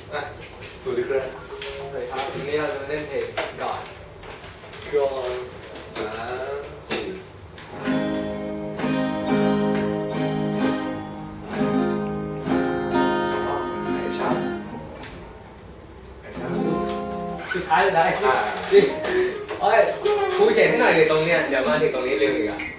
สวัสดีครับสวัสดีครับวันนี้เราจะมาเล่นเพลงก่อนสุดท้ายเลยได้จริงโอ้ยครูเขียนให้หน่อยเดี๋ยวตรงเนี้ยเดี๋ยวมาถึงตรงนี้ลืมอีกอ่ะ